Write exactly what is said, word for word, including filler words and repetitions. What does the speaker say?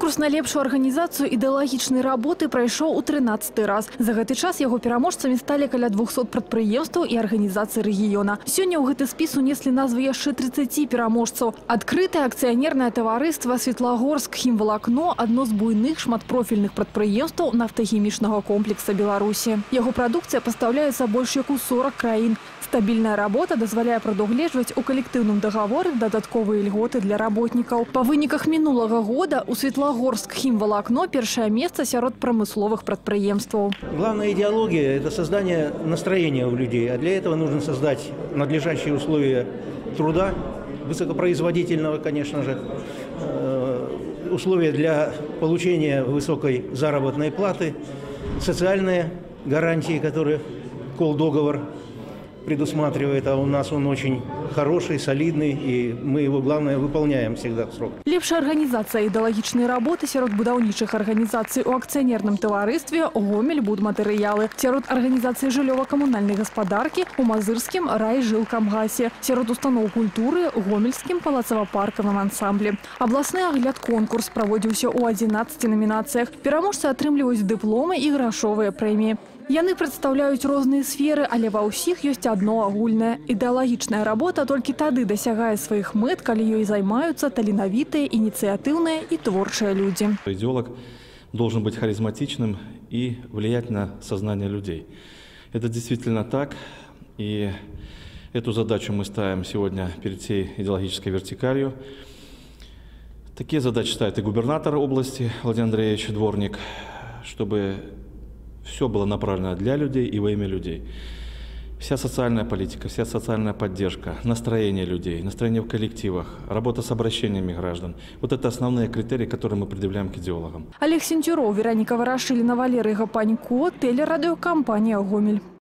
Конкурс на лепшую арганізацыю ідэалагічнай работы прайшоў у трынаццаты раз. За гэты час яго пераможцамі сталі каля двухсот прадпрыемстваў і арганізацый рэгіёна. Сёння ў гэты спіс унеслі назвы яшчэ трыццаці пераможцаў. Адкрытае акцыянернае таварыства «Светлагорск хімвалакно» – адно з буйных шматпрофільных прадпрыемстваў нафтахімічнага комплекса Беларусі. Яго прадукцыя пастаўляецца больш як у сорок краін. Стабільная работа дазваляе прадугледжваць у калектыўным дагаворы дадатковыя льготы для работнікаў. Па выніках мінулага года у Светлагорск хімвалакно першае месца сярод прамысловых прадпрыемстваў. Главная идеология – это создание настроения у людей. А для этого нужно создать надлежащие условия труда, высокопроизводительного, конечно же, условия для получения высокой заработной платы, социальные гарантии, которые колл-договор предусматривает, а у нас он очень хороший, солидный, и мы его, главное, выполняем всегда в срок. Лепшая арганізацыя ідэалагічнай работы сярод будаўнічых арганізацый у акцыянерным таварыстве «Гомель будматэрыялы», сярод арганізацыі жыллёва-камунальнай гаспадаркі у Мазырскім райжилкамгасе, сярод устаноў культуры Гомельскім палацава-паркавым ансамблі. Абласны агляд-конкурс праводзіўся ў адзінаццаці намінацыях. Пераможцы атрымліваюць дыпломы і грашовыя прэміі. Яны прадстаўляюць розныя сферы, але ва ўсіх ёсць адно агульнае. Ідэалагічная работа толькі тады дасягае сваіх мэт, калі ёй займаюцца таленавітыя, ініцыятыўныя і творчыя людзі. Идеолог должен быть харизматичным и влиять на сознание людей. Это действительно так, и эту задачу мы ставим сегодня перед всей идеологической вертикалью. Такие задачи ставит и губернатор области Владимир Андреевич Дворник, чтобы все было направлено для людей и во имя людей. Вся социальная политика, вся социальная поддержка, настроение людей, настроение в коллективах, работа с обращениями граждан. Вот это основные критерии, которые мы предъявляем к идеологам. Олег Сентюров, Вероника Ворошилина, Валерий Гапанько, телерадиокомпания «Гомель».